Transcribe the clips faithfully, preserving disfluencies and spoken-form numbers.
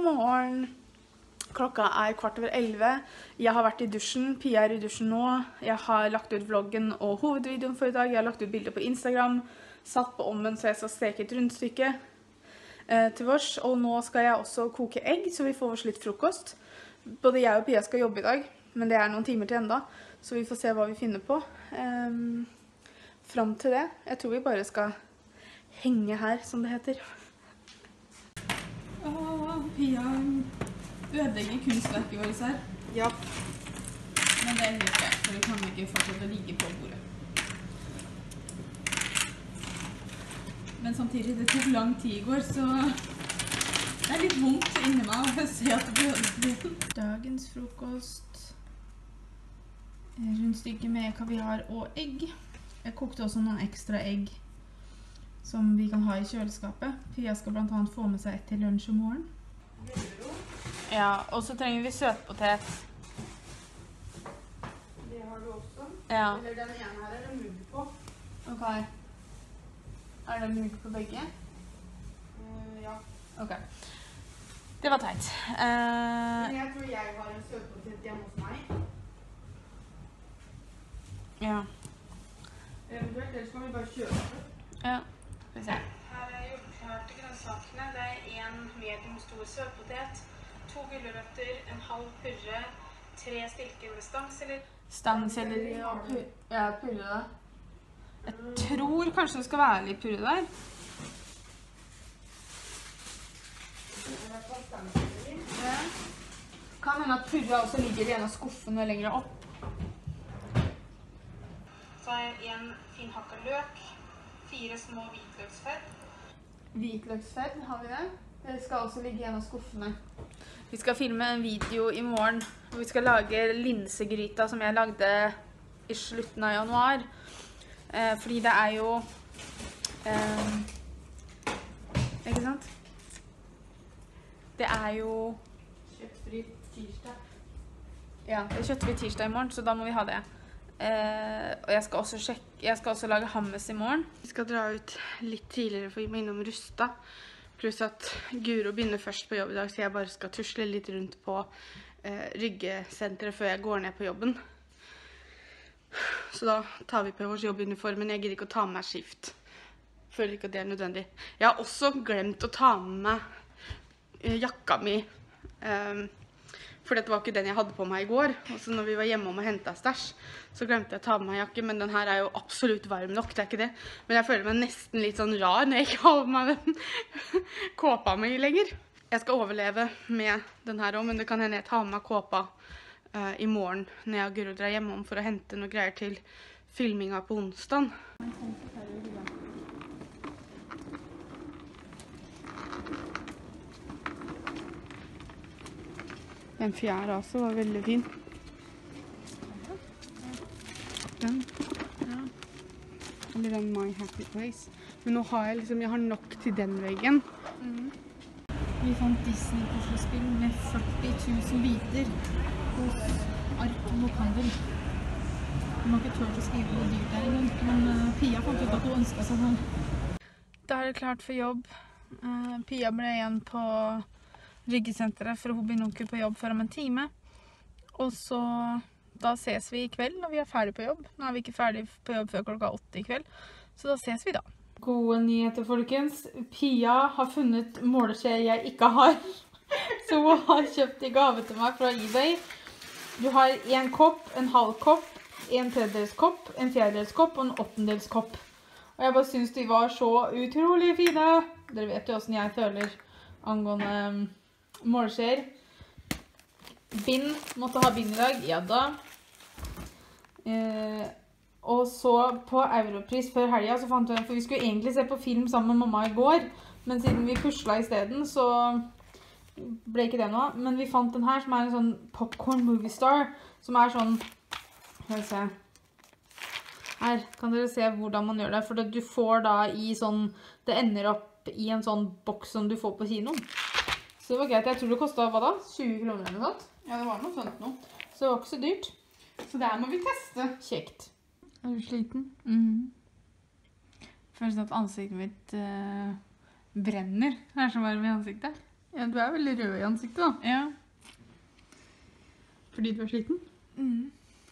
morgen. Klokka er kvart over elleve. Jeg har vært i dusjen. Pia er i dusjen nå. Jeg har lagt ut vloggen og hovedvideoen for i dag. Jeg har lagt ut bilder på Instagram. Satt på ovnen så jeg skal steke et rundstykke eh, til vårs. Og nå skal jeg også koke egg, så vi får oss litt frokost. Både jeg og Pia skal jobbe i dag, men det er noen timer til enda. Så vi får se hva vi finner på. Um, Fram til det. Jeg tror vi bare skal henge her, som det heter. Åh, Pia ødelegger kunstverket vårt her. Ja. Men det er helt greit, for vi kan ikke fortsette å ligge på bordet. Men samtidig, det tok lang tid i går, så det er litt vondt inni meg å se at det blir ødelagt. Dagens frokost. Rundstykke med kaviar og egg. Jeg kokte også noen ekstra egg som vi kan ha i kjøleskapet. Pia skal blant annet få med seg et til lunsj om morgen. Ja, og så trenger vi søtpotet. Det har du også? Ja. Eller den ene her er det mugg på. Ok. Er det mugg på begge? Uh, ja. Ok. Det var teit. Uh, Men jeg tror jeg har en søtpotet hjemme hos meg. Ja. Eventuelt, ellers kan vi bare kjøpe det. Ja, skal vi se. Her er gjort klart til grønnsakene. Det er en medium stor søtpotet, to gulrøtter, en halv purre, tre stilker med stangselleri. Stangselleri og purre. Ja, purre da. Jeg tror kanskje det skal være litt purre der. Ja. Kan hende at purre også ligger i en av skuffene lenger opp. Så har jeg en fin hakka løk, fire små hvitløksfedd. Hvitløksfedd, har vi det? Det skal også ligge i en av skuffene. Vi skal filme en video i morgen, hvor vi skal lage linsegryta som jeg lagde i slutten av januar. Eh, fordi det er jo... Eh, ikke sant? Det er jo... Kjøttfri tirsdag. Ja, det er kjøttfri tirsdag i morgen, så da må vi ha det. Uh, og jeg skal også sjekke, jeg skal også lage hummus i morgen. Vi skal dra ut litt tidligere for å gå innom Rusta. Pluss at Guro begynner først på jobb i dag, så jeg bare skal tusle litt rundt på uh, ryggesenteret før jeg går ned på jobben. Så da tar vi på vår jobbuniform, men jeg gidder ikke å ta med meg skift. Føler ikke at det er nødvendig. Jeg har også glemt å ta med meg uh, jakka mi. Um, For dette var ikke den jeg hadde på meg i går. Og så når vi var hjemme om å hente stæsj, så glemte jeg å ta med meg jakke. Men den her er jo absolutt varm nok, det er ikke det. Men jeg føler meg nesten litt sånn rar når jeg ikke har med den kåpa mi lenger. Jeg skal overleve med den her også, men det kan hende jeg tar med meg kåpa uh, i morgen når jeg og Guro drar hjemme om for å hente noe greier til filminga på onsdag. Den fjerde også var veldig fin. Den, ja. Eller den My Happy Place. Men nå har jeg liksom, jeg har nok til den veggen. Mm. Vi fant Disney-puslespill med førti tusen biter hos Ark Bokhandel. De har ikke tørt å skrive noe dyrt der engang, men uh, Pia fant ut at hun ønsket seg den. Da er det klart for jobb. Uh, Pia ble igjen på ryggesenteret, for hun begynner ikke på jobb før om en time. Og så, da ses vi i kveld når vi er ferdig på jobb. Nå er vi ikke ferdig på jobb før klokka åtte i kveld, så da ses vi da. Gode nyheter, folkens. Pia har funnet måleskje jeg ikke har, så hun har kjøpt i gave til meg fra eBay. Du har en kopp, en halv kopp, en tredjedels kopp, en fjerdedels kopp og en åttendels kopp. Og jeg bare synes de var så utrolig fine. Dere vet jo hvordan jeg føler angående måleskjeer. Bind. Måtte ha bind i dag. Ja da. Eh, og så på Europris før helga så fant vi den, for vi skulle egentlig se på film sammen med mamma i går, men siden vi pusla i stedet, så ble ikke det noe. Men vi fant den her, som er en sånn Popcorn Movie Star, som er sånn, skal vi se, her kan dere se hvordan man gjør det, for du får da i sånn, det ender opp i en sånn boks som du får på kinoen. Så det var greit. Jeg tror det kostet, hva da? tjue kroner eller noe sånt? Ja, det var noe sånt nå. Så det var ikke så dyrt. Så der må vi teste. Kjekt. Er du sliten? Mhm. Føles at ansiktet mitt uh, brenner. Det er så varm i ansiktet. Ja, du er veldig rød i ansiktet da. Ja. Fordi du er sliten? Mm.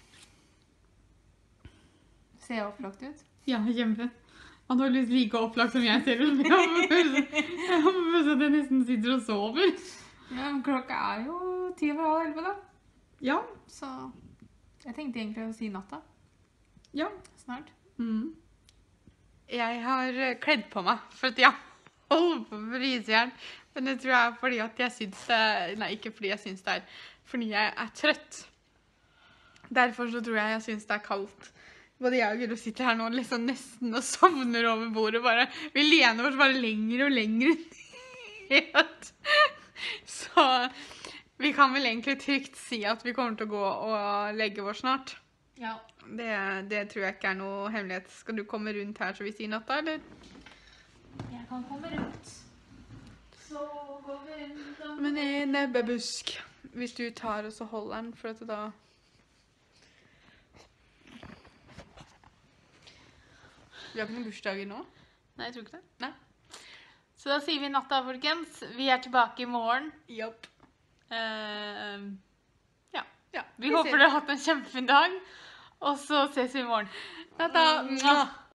Ser jeg opplagt ut? Ja, kjempe. Antageligvis like opplagt som jeg ser ut. Jeg har på følelse at jeg nesten sitter og sover. Ja, men klokka er jo ti over halv elleve da. Ja. Så jeg tenkte egentlig å si natta. Ja. Snart. Mm. Jeg har kledd på meg, for at jeg holder på med frysejern. Men det tror jeg er fordi at jeg synes det er, nei, ikke fordi jeg synes det er, fordi jeg er trøtt. Derfor så tror jeg jeg synes det er kaldt. Både jeg og Guro sitter her nå liksom nesten og sovner over bordet, bare, vi lener oss bare lenger og lenger ned. Så vi kan vel egentlig trygt si at vi kommer til å gå og legge oss snart. Ja. Det, det tror jeg ikke er noe hemmelighet. Skal du komme rundt her så vi sier natta, eller? Jeg kan komme rundt. Så går vi rundt og... Men i nebbebusk, hvis du tar og så holder den, for at da... Vi har ikke noen bursdager nå? Nei, jeg tror ikke det. Nei. Så da sier vi natta, folkens. Vi er tilbake i morgen. Jopp. Uh, ja. Ja, Vi, vi håper dere har hatt en kjempefin dag. Og så ses vi i morgen. Natta!